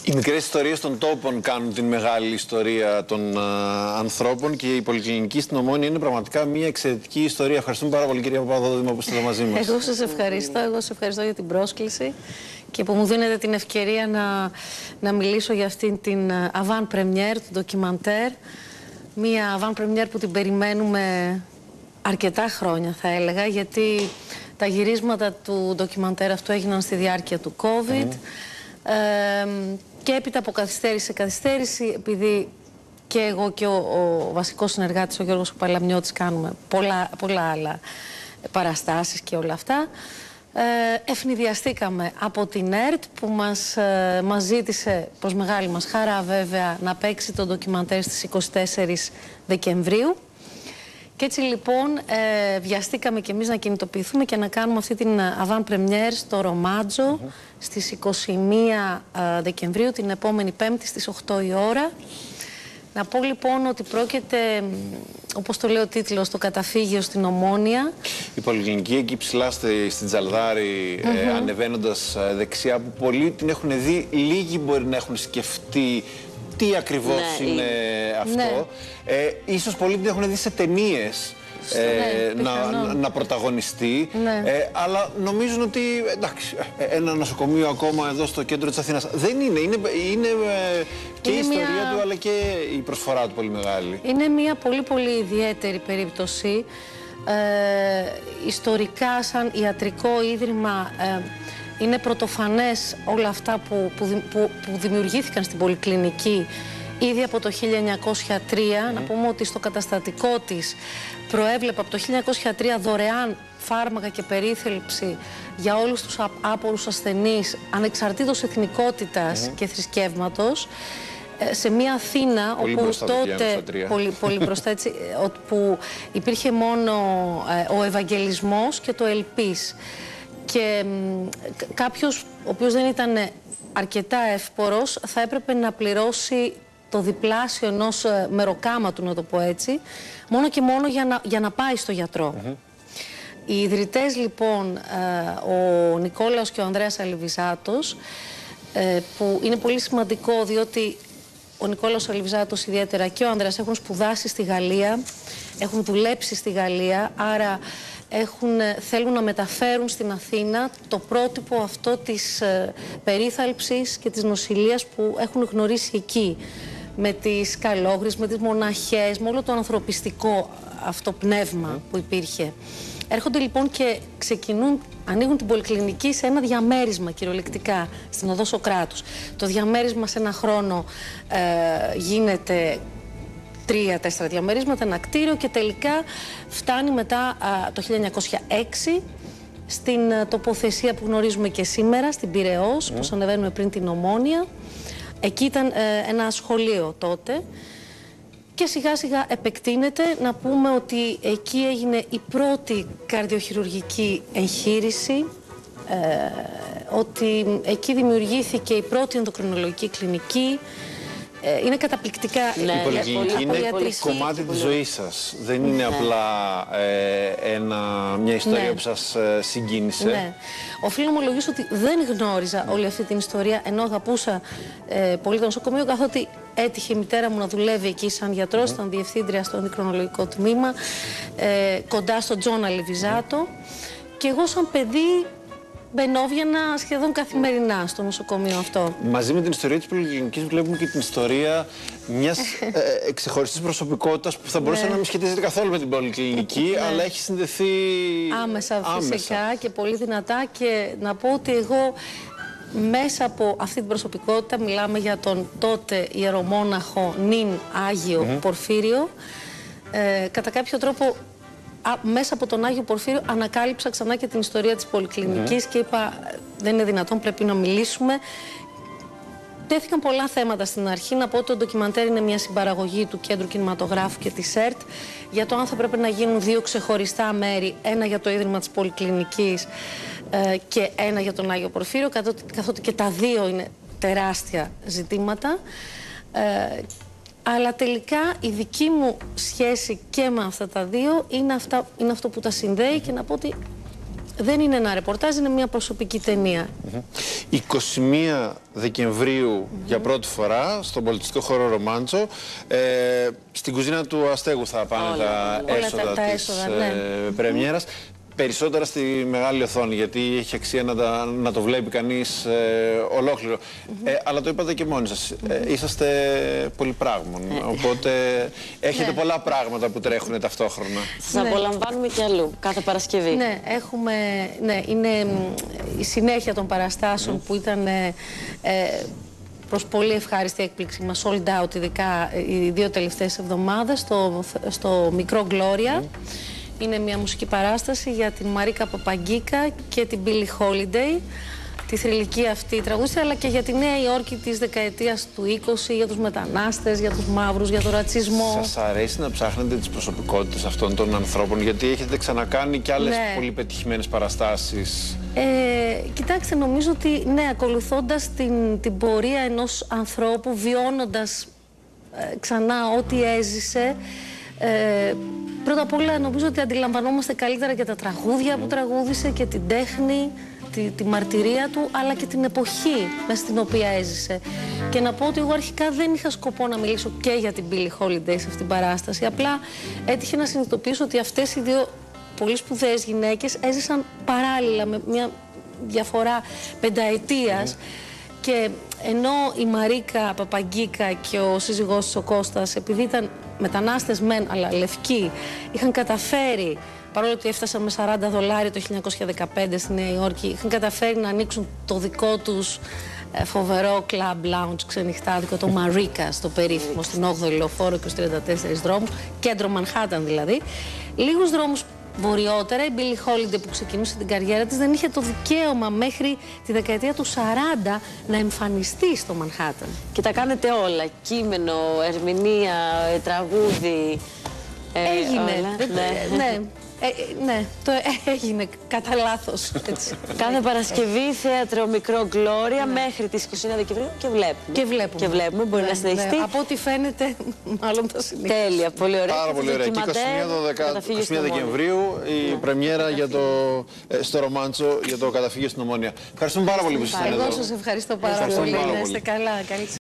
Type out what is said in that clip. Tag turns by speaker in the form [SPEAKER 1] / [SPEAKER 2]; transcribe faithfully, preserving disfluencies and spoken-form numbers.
[SPEAKER 1] Οι μικρές ιστορίες των τόπων κάνουν την μεγάλη ιστορία των α, ανθρώπων και η Πολυκλινική στην Ομόνια είναι πραγματικά μια εξαιρετική ιστορία. Ευχαριστούμε πάρα πολύ, κυρία Παπαδόδημα, που είστε εδώ μαζί μας.
[SPEAKER 2] Εγώ σας ευχαριστώ. Εγώ σας ευχαριστώ για την πρόσκληση και που μου δίνετε την ευκαιρία να, να μιλήσω για αυτήν την avant première του ντοκιμαντέρ. Μια avant première που την περιμένουμε αρκετά χρόνια, θα έλεγα, γιατί τα γυρίσματα του ντοκιμαντέρ αυτού έγιναν στη διάρκεια του COVID. Mm. Ε, και έπειτα από καθυστέρηση σε καθυστέρηση, επειδή και εγώ και ο, ο βασικός συνεργάτης, ο Γιώργος Παλαμιώτης, κάνουμε πολλά, πολλά άλλα παραστάσεις και όλα αυτά, ε, ευνηδιαστήκαμε από την ΕΡΤ που μας, ε, μας ζήτησε, προς μεγάλη μας χαρά βέβαια, να παίξει το ντοκιμαντέρ στις είκοσι τέσσερις Δεκεμβρίου. Και έτσι λοιπόν ε, βιαστήκαμε κι εμείς να κινητοποιηθούμε και να κάνουμε αυτή την avant première στο Ρομάτζο mm-hmm. στις είκοσι μία ε, Δεκεμβρίου, την επόμενη Πέμπτη στις οκτώ η ώρα. Να πω λοιπόν ότι πρόκειται, όπως το λέει ο τίτλος, το καταφύγιο στην Ομόνια. Η
[SPEAKER 1] Πολυκλινική εκεί ψηλά στην Τζαλδάρη, mm-hmm. ε, ανεβαίνοντας ε, δεξιά, που πολλοί την έχουν δει, λίγοι μπορεί να έχουν σκεφτεί τι ακριβώς ναι, είναι η... αυτό. Ναι. Ε, ίσως πολλοί την έχουν δει σε ταινίες ε, ναι, να, να, να πρωταγωνιστεί, ναι. ε, αλλά νομίζουν ότι εντάξει, ένα νοσοκομείο ακόμα εδώ στο κέντρο της Αθήνας δεν είναι. Είναι, είναι ε, και είναι η ιστορία μια... του, αλλά και η προσφορά του πολύ μεγάλη.
[SPEAKER 2] Είναι μια πολύ πολύ ιδιαίτερη περίπτωση. Ε, ιστορικά, σαν ιατρικό ίδρυμα, ε, είναι πρωτοφανές όλα αυτά που, που, που, που δημιουργήθηκαν στην Πολυκλινική ήδη από το χίλια εννιακόσια τρία. Mm. Να πούμε ότι στο καταστατικό της προέβλεπε από το χίλια εννιακόσια τρία δωρεάν φάρμακα και περίθαλψη για όλους τους άπορους ασθενείς, ανεξαρτήτως εθνικότητας mm. και θρησκεύματος, σε μια Αθήνα
[SPEAKER 1] πολύ
[SPEAKER 2] όπου τότε, πολύ, πολύ μπροστά έτσι, όπου υπήρχε μόνο ο Ευαγγελισμός και το Ελπίς. Και κάποιος ο οποίος δεν ήταν αρκετά εύπορος θα έπρεπε να πληρώσει το διπλάσιο ενός μεροκάματου, να το πω έτσι, μόνο και μόνο για να, για να πάει στο γιατρό. Mm-hmm. Οι ιδρυτές λοιπόν, ο Νικόλαος και ο Ανδρέας Αλιβιζάτος, που είναι πολύ σημαντικό διότι ο Νικόλαος Αλιβιζάτος ιδιαίτερα και ο Ανδρέας έχουν σπουδάσει στη Γαλλία, έχουν δουλέψει στη Γαλλία, άρα έχουν, θέλουν να μεταφέρουν στην Αθήνα το πρότυπο αυτό της ε, περίθαλψης και της νοσηλείας που έχουν γνωρίσει εκεί, με τις καλόγρες, με τις μοναχές, με όλο το ανθρωπιστικό αυτό πνεύμα που υπήρχε. Έρχονται λοιπόν και ξεκινούν, ανοίγουν την Πολυκλινική σε ένα διαμέρισμα κυριολεκτικά στην Οδό Σοκράτους. Το διαμέρισμα σε ένα χρόνο ε, γίνεται τρία-τέσσερα διαμερίσματα, ένα κτίριο, και τελικά φτάνει μετά α, το χίλια εννιακόσια έξι στην α, τοποθεσία που γνωρίζουμε και σήμερα, στην Πειραιώς, mm. όπως ανεβαίνουμε πριν την Ομόνια. Εκεί ήταν ε, ένα σχολείο τότε και σιγά σιγά επεκτείνεται. Να πούμε ότι εκεί έγινε η πρώτη καρδιοχειρουργική εγχείρηση, ε, ότι εκεί δημιουργήθηκε η πρώτη ενδοκρινολογική κλινική. Είναι καταπληκτικά.
[SPEAKER 1] Ναι, η Πολυκλινική είναι κομμάτι της ζωής σας. Δεν είναι ναι. απλά ε, ένα, μια ιστορία ναι. που σας ε, συγκίνησε.
[SPEAKER 2] Ναι. Οφείλω να ομολογήσω ότι δεν γνώριζα όλη αυτή την ιστορία, ενώ αγαπούσα ε, πολύ το νοσοκομείο, καθότι έτυχε η μητέρα μου να δουλεύει εκεί σαν γιατρός, mm. ήταν διευθύντρια στο ενδοκρινολογικό τμήμα, ε, κοντά στον Τζον Αλιβιζάτο. Mm. Και εγώ σαν παιδί μπαινόβγαινα σχεδόν καθημερινά στο νοσοκομείο αυτό.
[SPEAKER 1] Μαζί με την ιστορία της Πολυκλινικής βλέπουμε και την ιστορία μιας ε, ξεχωριστής προσωπικότητας που θα μπορούσε ναι. να μην σχετίζεται καθόλου με την Πολυκλινική, ναι. αλλά έχει συνδεθεί
[SPEAKER 2] άμεσα, άμεσα φυσικά και πολύ δυνατά. Και να πω ότι εγώ μέσα από αυτή την προσωπικότητα, μιλάμε για τον τότε ιερομόναχο νυν Άγιο mm-hmm. Πορφύριο, ε, κατά κάποιο τρόπο Α, μέσα από τον Άγιο Πορφύριο ανακάλυψα ξανά και την ιστορία της Πολυκλινικής mm. και είπα δεν είναι δυνατόν, πρέπει να μιλήσουμε. Τέθηκαν πολλά θέματα στην αρχή. Να πω ότι το ντοκιμαντέρ είναι μια συμπαραγωγή του Κέντρου Κινηματογράφου και της ΕΡΤ για το αν θα πρέπει να γίνουν δύο ξεχωριστά μέρη, ένα για το Ίδρυμα της Πολυκλινικής ε, και ένα για τον Άγιο Πορφύριο, καθότι, καθότι και τα δύο είναι τεράστια ζητήματα. Ε, Αλλά τελικά η δική μου σχέση και με αυτά τα δύο είναι, αυτά, είναι αυτό που τα συνδέει, και να πω ότι δεν είναι ένα ρεπορτάζ, είναι μια προσωπική ταινία.
[SPEAKER 1] Mm-hmm. είκοσι μία Δεκεμβρίου mm-hmm. για πρώτη φορά στον πολιτιστικό χώρο Ρομάντσο. Ε, στην κουζίνα του Αστέγου θα πάνε όλα, τα, όλα, έσοδα όλα τα, τα έσοδα της ναι. ε, πρεμιέρας. Περισσότερα στη μεγάλη οθόνη, γιατί έχει αξία να, τα, να το βλέπει κανείς ε, ολόκληρο. Mm-hmm. ε, αλλά το είπατε και μόνοι σας, mm-hmm. ε, είσαστε πολυπράγμων, mm-hmm. οπότε έχετε ναι. πολλά πράγματα που τρέχουν ταυτόχρονα.
[SPEAKER 3] Σας ναι. απολαμβάνουμε κι αλλού, κάθε Παρασκευή.
[SPEAKER 2] Ναι, έχουμε, ναι, είναι η συνέχεια των παραστάσεων mm-hmm. που ήταν ε, προς πολύ ευχάριστη έκπληξη μας, sold out, ειδικά οι δύο τελευταίες εβδομάδες, στο, στο Μικρό Gloria. Mm-hmm. Είναι μια μουσική παράσταση για την Μαρίκα Παπαγκίκα και την Billie Holiday, τη θρυλική αυτή τραγούδια, αλλά και για τη Νέα Υόρκη της δεκαετίας του είκοσι, για τους μετανάστες, για τους μαύρους, για τον ρατσισμό.
[SPEAKER 1] Σας αρέσει να ψάχνετε τις προσωπικότητες αυτών των ανθρώπων, γιατί έχετε ξανακάνει και άλλες ναι. πολύ πετυχημένες παραστάσεις?
[SPEAKER 2] Ε, κοιτάξτε, νομίζω ότι ναι, ακολουθώντας την, την πορεία ενός ανθρώπου, βιώνοντας ε, ξανά ό,τι έζησε, ε, πρώτα απ' όλα νομίζω ότι αντιλαμβανόμαστε καλύτερα και τα τραγούδια που τραγούδισε και την τέχνη, τη, τη μαρτυρία του, αλλά και την εποχή μέσα στην οποία έζησε. Και να πω ότι εγώ αρχικά δεν είχα σκοπό να μιλήσω και για την Billie Holiday σε αυτήν την παράσταση. Απλά έτυχε να συνειδητοποιήσω ότι αυτές οι δύο πολύ σπουδαίες γυναίκες έζησαν παράλληλα με μια διαφορά πενταετίας. Mm. Και ενώ η Μαρίκα Παπαγκίκα και ο σύζυγός της ο Κώστας, επειδή ήταν μετανάστες μεν, αλλά λευκοί, είχαν καταφέρει, παρόλο ότι έφτασαν με σαράντα δολάρια το χίλια εννιακόσια δεκαπέντε στη Νέα Υόρκη, είχαν καταφέρει να ανοίξουν το δικό τους ε, φοβερό club lounge ξενυχτάδικο, το Μαρίκα, στο περίφημο, στην όγδοη Λεωφόρο και στους τριάντα τέσσερις δρόμους, κέντρο Μανχάταν δηλαδή. Λίγους δρόμους βορειότερα, η Billie Holiday που ξεκινούσε την καριέρα της δεν είχε το δικαίωμα μέχρι τη δεκαετία του σαράντα να εμφανιστεί στο Μανχάταν.
[SPEAKER 3] Και τα κάνετε όλα, κείμενο, ερμηνεία, τραγούδι. Ε,
[SPEAKER 2] Έγινε,
[SPEAKER 3] όλα.
[SPEAKER 2] Δε, ναι. ναι. Ε, ναι, το έγινε κατά λάθος.
[SPEAKER 3] Κάθε Παρασκευή θέατρο Μικρό Gloria ναι. μέχρι τις είκοσι εννέα Δεκεμβρίου και βλέπουμε.
[SPEAKER 2] Και βλέπουμε.
[SPEAKER 3] Και βλέπουμε, μπορεί ναι, να συνεχιστεί.
[SPEAKER 2] Ναι. Από ό,τι φαίνεται, μάλλον θα συνεχίσει.
[SPEAKER 3] Τέλεια, πολύ ωραία.
[SPEAKER 1] Πάρα πολύ ωραία. Και είκοσι μία Δεκεμβρίου η ναι. πρεμιέρα για το, στο Ρομάντσο για το καταφύγιο στην Ομόνια. Ευχαριστούμε πάρα πολύ που ήσασταν εδώ.
[SPEAKER 2] Εγώ σας ευχαριστώ πάρα πολύ. Να είστε καλά.